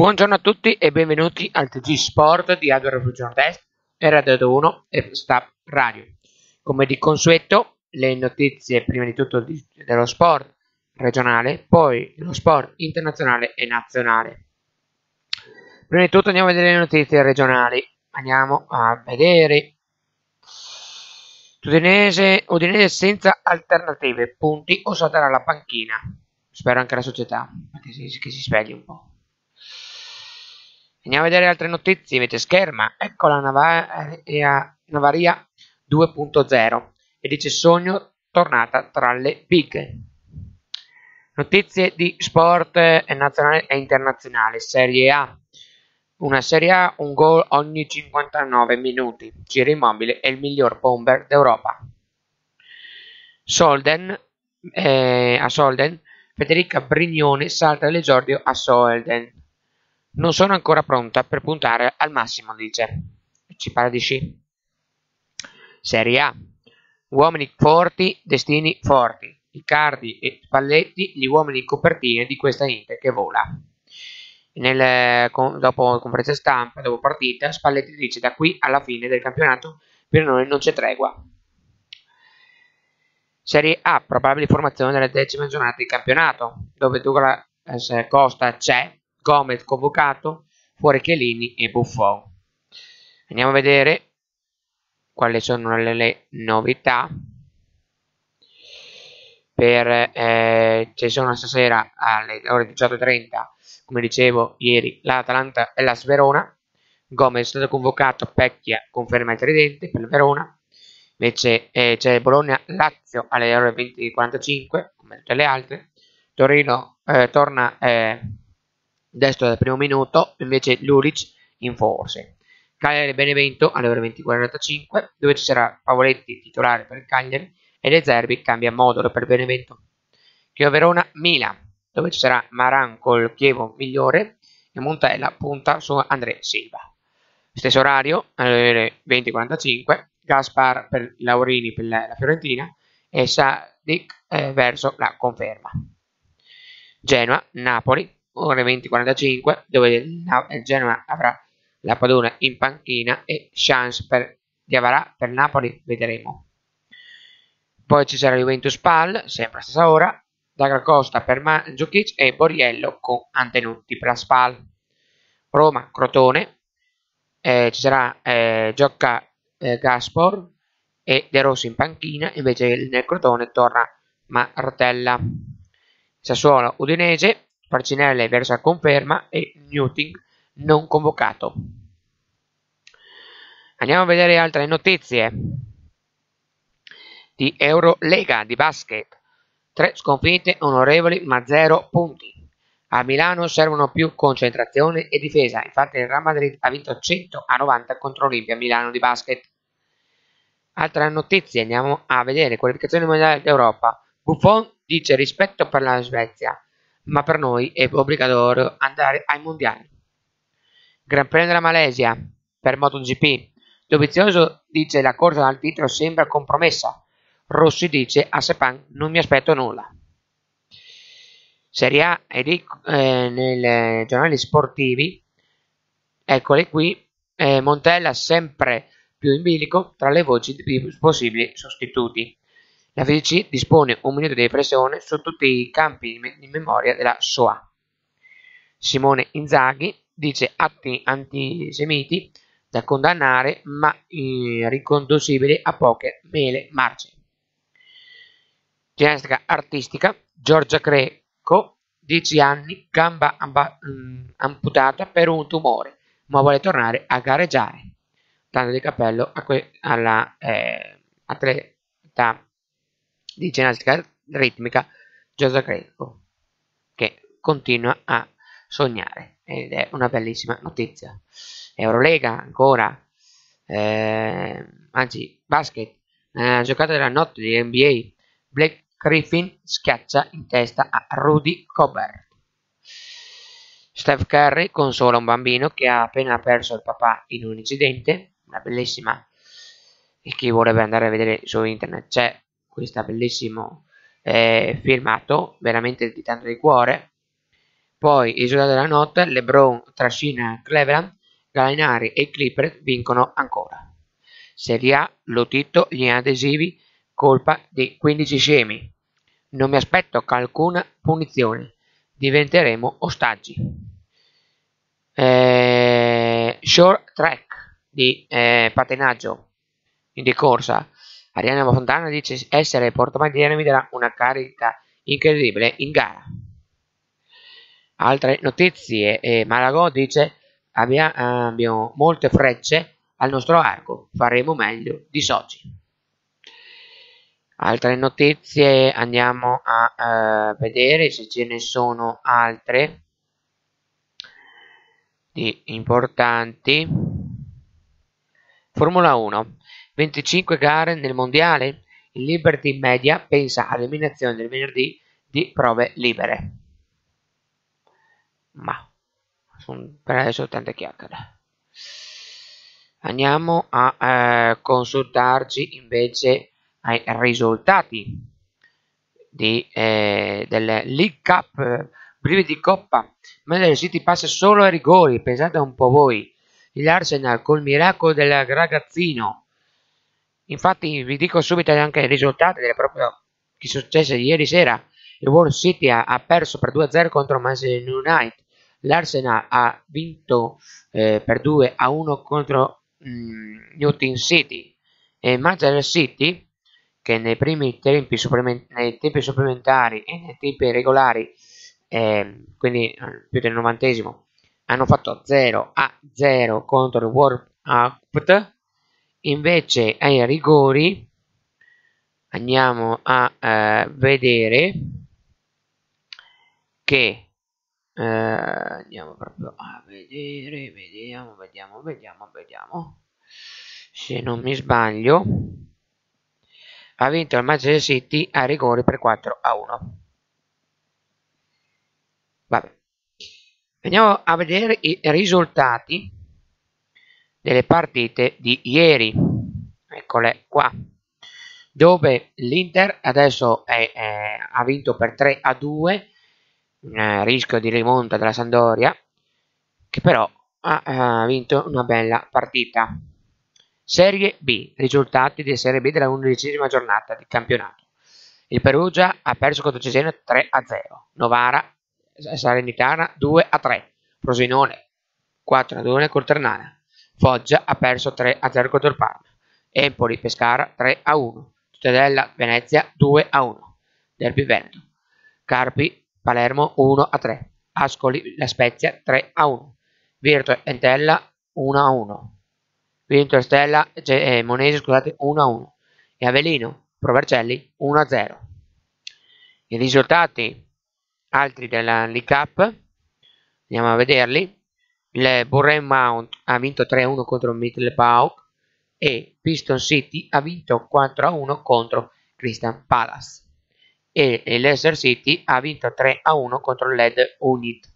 Buongiorno a tutti e benvenuti al TG Sport di Adver Regional Test e Radio 1 e Stab Radio. Come di consueto, le notizie prima di tutto dello sport regionale, poi dello sport internazionale e nazionale. Prima di tutto andiamo a vedere le notizie regionali. Andiamo a vedere Udinese senza alternative, punti o salterà la panchina. Spero anche la società, che si svegli un po'. Andiamo a vedere altre notizie, invece scherma, ecco la Navaria 2.0 e dice sogno tornata tra le big. Notizie di sport nazionale e internazionale, Serie A. Una Serie A, un gol ogni 59 minuti, Ciro Immobile è il miglior bomber d'Europa. A Solden, Federica Brignone salta l'esordio a Solden. Non sono ancora pronta per puntare al massimo, dice. Ci parla di sci. Serie A. Uomini forti, destini forti. Icardi e Spalletti, gli uomini in copertine di questa Inter che vola. Dopo conferenza stampa, dopo partita, Spalletti dice da qui alla fine del campionato per noi non c'è tregua. Serie A. Probabile formazione della 10ª giornata di campionato, dove Douglas Costa c'è, Gomez convocato, fuori Chiellini e Buffon. Andiamo a vedere quali sono le novità. Ci sono stasera alle ore 18:30, come dicevo ieri, l'Atalanta e la Verona. Gomez è stato convocato, Pecchia conferma il tridente per il Verona. Invece c'è Bologna-Lazio alle ore 20:45, come tutte le altre. Torino torna destro dal primo minuto, invece Lulic in forze. Cagliari-Benevento alle ore 20:45, dove ci sarà Pavoletti titolare per il Cagliari e De Zerbi cambia modulo per Benevento. Chievo-Verona-Milan, dove ci sarà Maran col Chievo migliore e Montella punta su André Silva. Stesso orario, alle ore 20:45, Gaspar per Laurini per la Fiorentina e Sadik verso la conferma. Genoa-Napoli, ore 20:45, dove il Genoa avrà la Padula in panchina e chance per Diawara per Napoli, vedremo. Poi ci sarà Juventus Spal, sempre a stessa ora, Dagra Costa per Mandzukic e Borriello con Antenutti per la Spal. Roma Crotone, ci sarà Giocca Gaspor e De Rossi in panchina, invece nel Crotone torna Martella. Sassuolo Udinese, Farcinelle verso la conferma e Newting non convocato. Andiamo a vedere altre notizie di Eurolega di basket. 3 sconfitte onorevoli ma 0 punti. A Milano servono più concentrazione e difesa, infatti il Real Madrid ha vinto 100-90 contro Olimpia Milano di basket. Altre notizie, andiamo a vedere qualificazione mondiale d'Europa. Buffon dice rispetto per la Svezia, ma per noi è obbligatorio andare ai mondiali. Gran Premio della Malesia per MotoGP. Dovizioso dice la corsa al titolo sembra compromessa. Rossi dice a Sepang non mi aspetto nulla. Serie A ed nei giornali sportivi, eccole qui, Montella sempre più in bilico tra le voci di possibili sostituti. La FIGC dispone un minuto di riflessione su tutti i campi in memoria della Shoah. Simone Inzaghi dice atti antisemiti da condannare ma riconducibili a poche mele marce. Ginnastica artistica, Giorgia Greco, 10 anni, gamba amputata per un tumore, ma vuole tornare a gareggiare. Tanto di cappello alla atleta di ginnastica ritmica Giorgia Greco, che continua a sognare ed è una bellissima notizia. Eurolega ancora, anzi basket, giocata della notte di NBA, Blake Griffin schiaccia in testa a Rudy Gobert. Steph Curry consola un bambino che ha appena perso il papà in un incidente, una bellissima, e chi vorrebbe andare a vedere su internet c'è questo bellissimo filmato, veramente di tanto di cuore. Poi i risultati della notte: LeBron trascina Cleveland, Gallinari e i Clippers vincono ancora. Serie A, Lotito, gli adesivi, colpa di 15 scemi. Non mi aspetto alcuna punizione, diventeremo ostaggi. Short track di pattinaggio di corsa. Arianna Fontana dice essere portabandiera mi darà una carica incredibile in gara. Altre notizie, Malagò dice abbiamo molte frecce al nostro arco, faremo meglio di Sochi. Altre notizie, andiamo a vedere se ce ne sono altre di importanti. Formula 1, 25 gare nel mondiale, il Liberty Media pensa all'eliminazione del venerdì di prove libere. Ma per adesso tante chiacchiere. Andiamo a consultarci invece ai risultati del League Cup, brividi di coppa. Manchester City passa solo ai rigori, pensate un po' voi. L'Arsenal col miracolo del ragazzino. Infatti vi dico subito anche i risultati proprio che successe ieri sera. Il Wall City ha perso per 2-0 contro Manchester United. L'Arsenal ha vinto per 2-1 contro Newton City. E Manchester City, che nei tempi supplementari e nei tempi regolari, quindi più del 90esimo, hanno fatto 0-0 contro il Wolverhampton. Invece ai rigori andiamo a vedere che andiamo proprio a vedere, vediamo se non mi sbaglio, ha vinto il Manchester City a rigori per 4-1. Vabbè, andiamo a vedere i risultati delle partite di ieri. Eccole qua, dove l'Inter adesso ha vinto per 3-2, rischio di rimonta della Sampdoria, che però ha vinto una bella partita. Serie B, risultati di Serie B della 11ª giornata di campionato. Il Perugia ha perso contro Cesena 3-0, Novara Salernitana 2-3, Frosinone 4-2 col Ternana, Foggia ha perso 3-0 contro il Parma, Empoli Pescara 3-1, Cittadella Venezia 2-1, Derby Veneto, Carpi Palermo 1-3, Ascoli La Spezia 3-1, Virtus Entella 1-1, Vinto Stella Monese 1-1 e Avellino Provercelli 1-0. I risultati altri della League Cup andiamo a vederli. Il Bournemouth ha vinto 3-1 contro Middlesbrough e Piston City ha vinto 4-1 contro Crystal Palace e il Leicester City ha vinto 3-1 contro l'Ed Unit.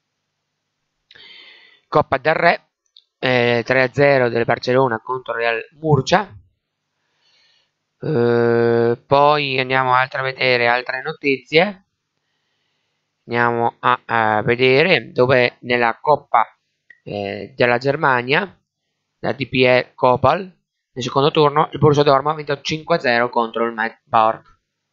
Coppa del Re 3-0 del Barcellona contro Real Murcia. Poi andiamo a vedere altre notizie. Andiamo a vedere dove nella Coppa della Germania, la DPL Copal, nel secondo turno il Borussia Dortmund ha vinto 5-0 contro il Magdeburg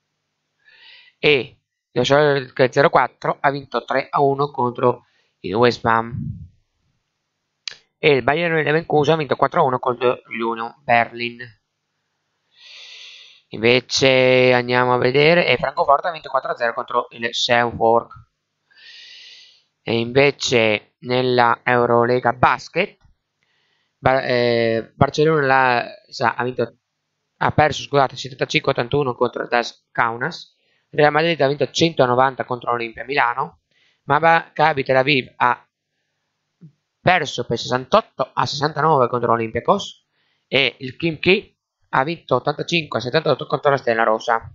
e lo Schalke 04 ha vinto 3-1 contro il West Ham e il Bayern Leverkusen ha vinto 4-1 contro l'Union Berlin. Invece andiamo a vedere e Francoforte ha vinto 4-0 contro il Seulford. E invece nella Eurolega Basket Barcellona ha perso 75-81 contro Das Kaunas, Real Madrid ha vinto 190 contro l'Olimpia Milano, Maccabi Tel Aviv ha perso per 68-69 contro l'Olympiacos e il Khimki ha vinto 85-78 contro la Stella Rossa.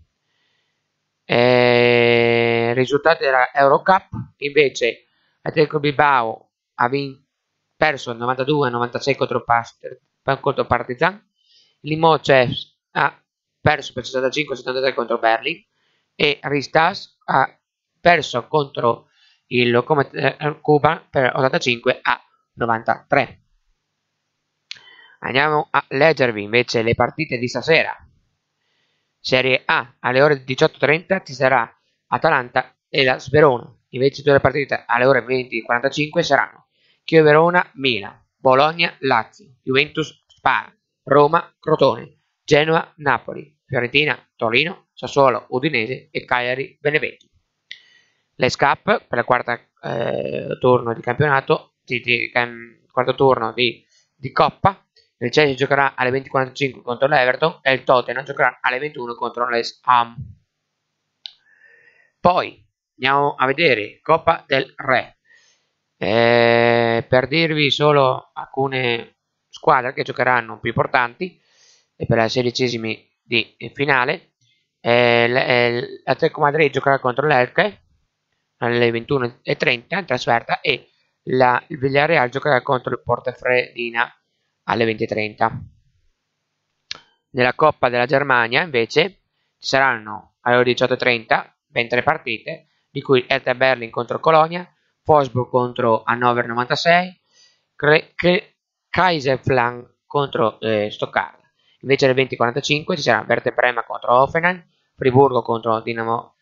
Risultati della Eurocup invece Atletico Bilbao ha perso 92-96 contro Partizan, Limoges ha perso per 65-73 contro Berlin e Ristas ha perso contro il Lokomotiv Cuba per 85-93. Andiamo a leggervi invece le partite di stasera. Serie A alle ore 18:30 ci sarà Atalanta e la Verona. Invece tutte le partite alle ore 20:45 saranno Chievo Verona, Milan, Bologna, Lazio, Juventus, Spal, Roma, Crotone, Genoa, Napoli, Fiorentina, Torino, Sassuolo, Udinese e Cagliari, Benevento. L'Escap per il quarto turno di campionato, quarto turno di Coppa. Il Chelsea giocherà alle 20:45 contro l'Everton e il Tottenham giocherà alle 21 contro l'West Ham. Poi andiamo a vedere Coppa del Re. Per dirvi solo alcune squadre che giocheranno più importanti e per la 16esima di finale, l'Atletico Madrid giocherà contro l'Elche alle 21:30 in trasferta e il Villarreal giocherà contro il Portofredina alle 20:30. Nella Coppa della Germania invece ci saranno alle ore 18:30 ben 3 partite, di cui Hertha Berlin contro Colonia, Wolfsburg contro Hannover 96, Kaiserslautern contro Stoccarda. Invece alle 20:45 ci sarà Werder Brema contro Hoffenheim, Friburgo contro Dinamo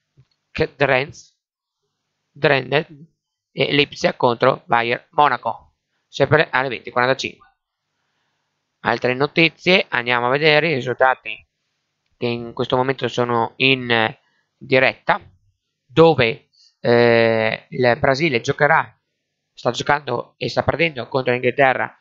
Dresden e Lipsia contro Bayern Monaco, sempre alle 20:45. Altre notizie, andiamo a vedere i risultati che in questo momento sono in diretta, dove il Brasile sta giocando e sta perdendo contro l'Inghilterra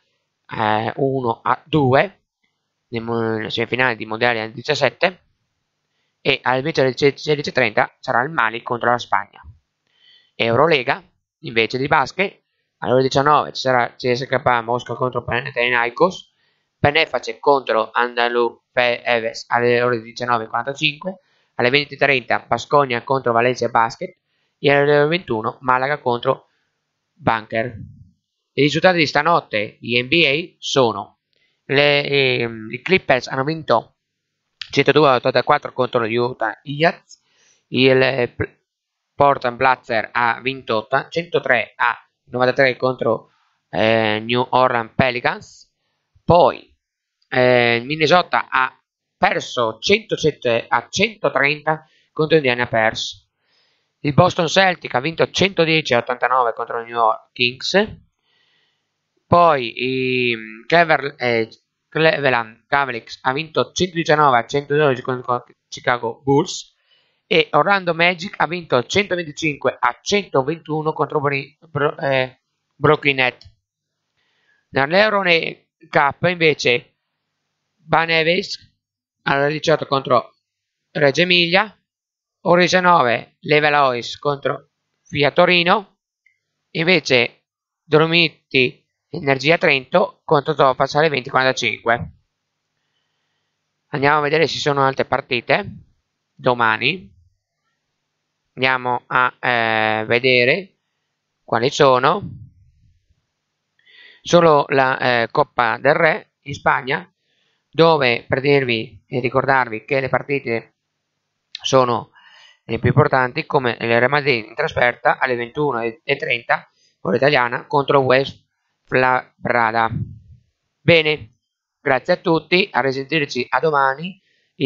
1-2 nelle semifinali di mondiali del 17, e invece alle 16:30 sarà il Mali contro la Spagna. Eurolega invece di basket alle ore 19 ci sarà CSKA Mosca contro Panathinaikos, Beneface contro Anadolu Efes alle ore 19:45, alle 20:30 Baskonia contro Valencia Basket e alle ore 21 Malaga contro Banker. I risultati di stanotte di NBA sono i Clippers hanno vinto 102-84 contro gli Utah Jazz, il Portland Blazers ha vinto 103-93 contro New Orleans Pelicans. Poi Minnesota ha perso 107-130 contro Indiana Pacers. Il Boston Celtic ha vinto 110-89 contro i New York Kings. Poi i Cleveland Cavaliers ha vinto 119-112 contro Chicago Bulls. E Orlando Magic ha vinto 125-121 contro Brooklyn Nets. Nell'Euro Cup invece Banevis alla 18 contro Reggio Emilia, ore 19 Levallois contro Fiat Torino, invece Dolomiti Energia Trento contro Tofas alle 20:45. Andiamo a vedere se ci sono altre partite domani. Andiamo a vedere quali sono. Solo la Coppa del Re in Spagna, dove per dirvi e ricordarvi che le partite sono le più importanti, come il Real Madrid in trasferta alle 21:30 ora italiana contro West Labrada. Bene, grazie a tutti, a risentirci a domani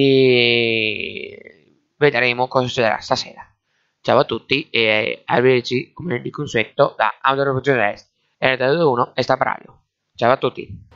e vedremo cosa succederà stasera. Ciao a tutti e arrivederci come di consueto da Audero Giornalist, RTL1 e Sta Radio. Ciao a tutti.